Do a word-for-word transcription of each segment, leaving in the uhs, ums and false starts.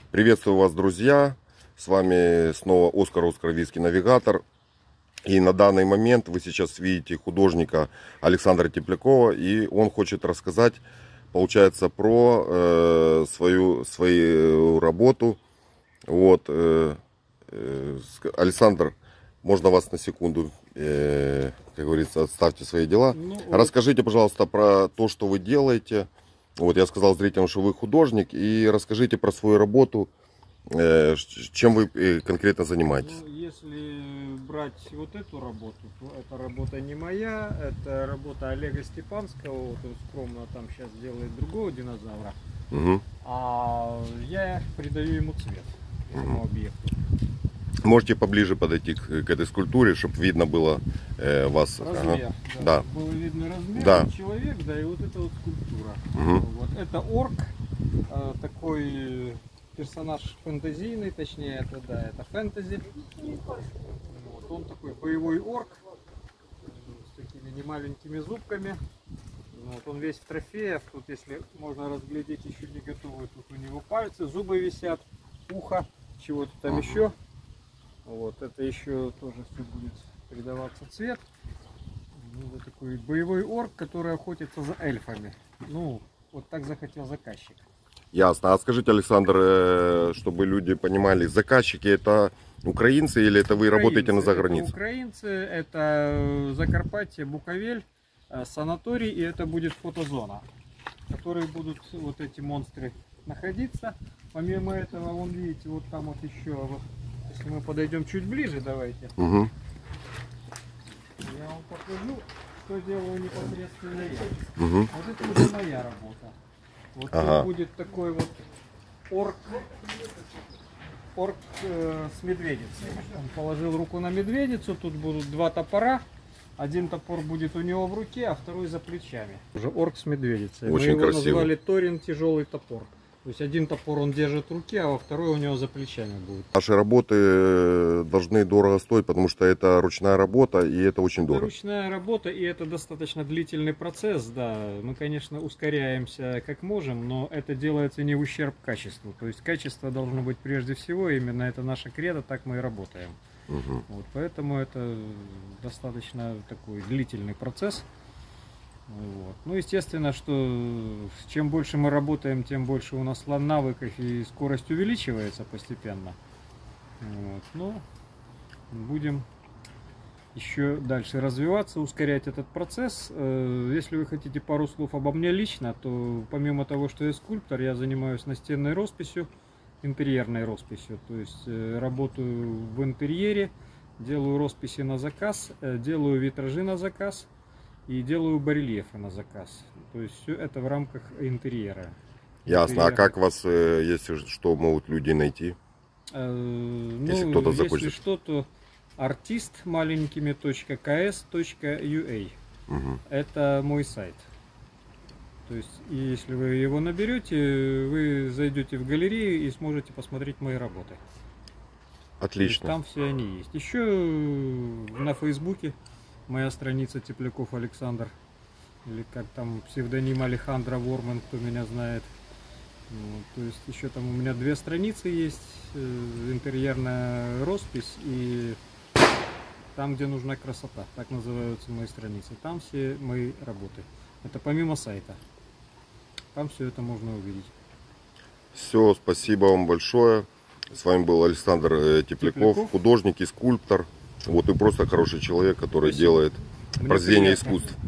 Приветствую вас, друзья! С вами снова Оскар, Оскаровицкий навигатор. И на данный момент вы сейчас видите художника Александра Теплякова. И он хочет рассказать, получается, про э, свою, свою работу. Вот, э, э, Александр, можно вас на секунду, э, как говорится, отставьте свои дела. Ну, Расскажите, пожалуйста, про то, что вы делаете. Вот я сказал зрителям, что вы художник, и расскажите про свою работу, э, чем вы конкретно занимаетесь. Ну, если брать вот эту работу, то эта работа не моя, это работа Олега Степанского, вот он скромно там сейчас делает другого динозавра, угу. А я придаю ему цвет, этому угу. объекту. Можете поближе подойти к, к этой скульптуре, чтобы видно было э, вас. Размер, ага. да, да. Было видно размер, да. человек, да, и вот эта вот скульптура. Угу. Вот. Это орк, э, такой персонаж фэнтезийный, точнее, это, да, это фэнтези. Вот. Он такой боевой орк, с такими немаленькими зубками. Вот. Он весь в трофеях, тут, если можно разглядеть, еще не готовы, тут у него пальцы, зубы висят, ухо, чего-то там угу. еще. Вот, это еще тоже все будет придаваться цвет. Это такой боевой орк, который охотится за эльфами. Ну, вот так захотел заказчик. Ясно. А скажите, Александр, чтобы люди понимали, заказчики это украинцы или это вы украинцы, работаете на загранице? Это украинцы, это Закарпатье, Буковель, санаторий, и это будет фотозона, в которой будут вот эти монстры находиться. Помимо этого, вон видите, вот там вот еще... Если мы подойдем чуть ближе, давайте. Угу. Я вам покажу, что делаю непосредственно я. Угу. Вот это уже моя работа. Вот ага. тут будет такой вот орк, орк э, с медведицей. Он положил руку на медведицу, тут будут два топора. Один топор будет у него в руке, а второй за плечами. Уже орк с медведицей. Очень Мы его красиво. назвали Торин тяжелый топор. То есть один топор он держит в руке, а во второй у него за плечами будет. Наши работы должны дорого стоить, потому что это ручная работа, и это очень это дорого. Ручная работа, и это достаточно длительный процесс, да. Мы, конечно, ускоряемся как можем, но это делается не в ущерб качеству. То есть качество должно быть прежде всего, именно это наша кредо, так мы и работаем. Угу. Вот, поэтому это достаточно такой длительный процесс. Вот. Ну, естественно, что чем больше мы работаем, тем больше у нас навыков и скорость увеличивается постепенно. Вот. Но будем еще дальше развиваться, ускорять этот процесс. Если вы хотите пару слов обо мне лично, то помимо того, что я скульптор, я занимаюсь настенной росписью, интерьерной росписью. То есть работаю в интерьере, делаю росписи на заказ, делаю витражи на заказ. И делаю барельефы на заказ. То есть все это в рамках интерьера. Ясно. Интерьера. А как вас, если что, могут люди найти? Э, если ну, кто-то если захочет. что, то артист маленькими точка кс точка ua. Угу. Это мой сайт. То есть, если вы его наберете, вы зайдете в галерею и сможете посмотреть мои работы. Отлично. Там все они есть. Еще на Фейсбуке моя страница Тепляков Александр, или как там псевдоним Алехандро Ворман, кто меня знает. Вот, то есть еще там у меня две страницы есть, э, интерьерная роспись и там, где нужна красота, так называются мои страницы. Там все мои работы. Это помимо сайта. Там все это можно увидеть. Все, спасибо вам большое. С вами был Александр Тепляков, Тепляков. художник и скульптор. Вот и просто хороший человек, который Спасибо. делает Мне произведения приятно. искусств.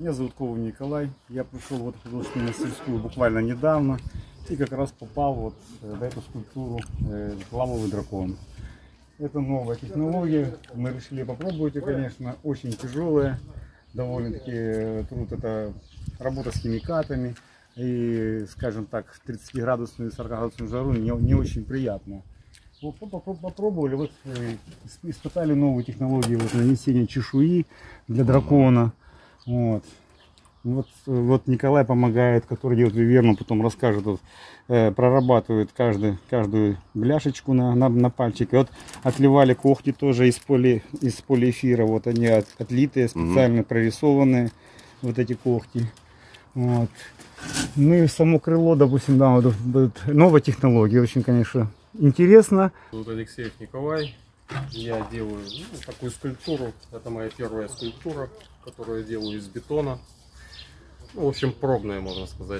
Меня зовут Коваль Николай. Я пришел в эту художественную мастерскую буквально недавно и как раз попал вот в эту скульптуру э, «Лавовый дракон». Это новая технология. Мы решили попробовать ее, конечно, очень тяжелая. Довольно-таки труд, это работа с химикатами. И, скажем так, в тридцатиградусную и сорокаградусную жару не, не очень приятно. Вот, попробовали, вот, испытали новую технологию вот, нанесения чешуи для дракона. Вот. Вот, вот Николай помогает, который делает виверну, потом расскажет, вот, э, прорабатывает каждый, каждую бляшечку на, на, на пальчик. И вот отливали когти тоже из, поли, из полиэфира. Вот они от, отлитые, специально mm-hmm. прорисованные вот эти когти. Вот. Ну и само крыло, допустим, да, вот, вот, новая технология, очень, конечно, интересно. Тут Алексеев Николай. Я делаю ну, такую скульптуру. Это моя первая скульптура, которую я делаю из бетона. Ну, в общем, пробная, можно сказать.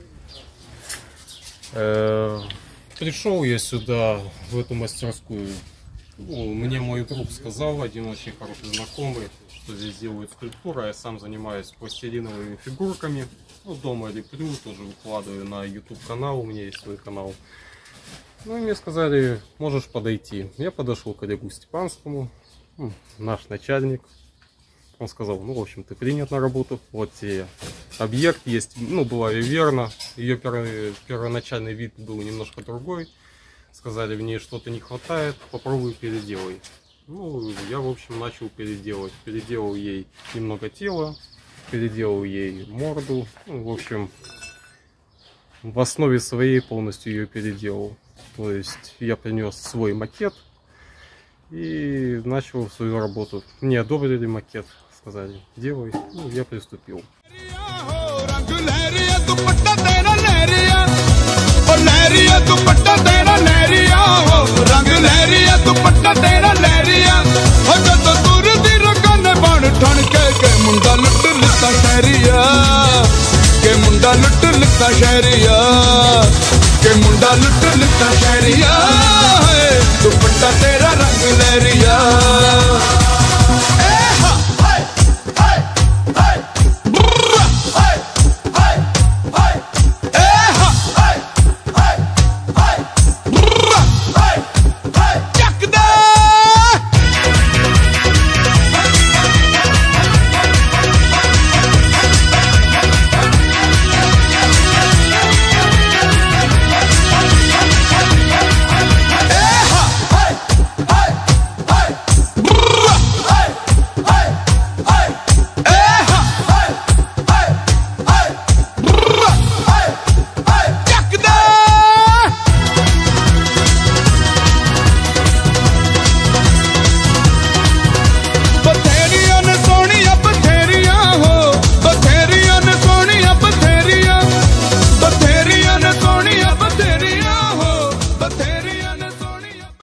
Э-э- пришел я сюда, в эту мастерскую. Ну, мне мой друг сказал, один очень хороший знакомый, что здесь делают скульптуру. Я сам занимаюсь пластилиновыми фигурками. Ну, дома леплю, тоже выкладываю на YouTube канал, у меня есть свой канал. Ну и мне сказали, можешь подойти. Я подошел к Олегу Степанскому, ну, наш начальник. Он сказал, ну, в общем, ты принят на работу. Вот тебе объект есть. Ну, была виверна. Ее первый, первоначальный вид был немножко другой. Сказали, в ней что-то не хватает, попробуй переделай. Ну, я, в общем, начал переделать. Переделал ей немного тела, переделал ей морду. Ну, в общем, в основе своей полностью ее переделал. То есть я принес свой макет и начал свою работу. Мне одобрили макет, сказали, делай. Ну, я приступил. के मुंडा लुट लुटा शहरिया दुपट्टा तेरा रंग लहरिया।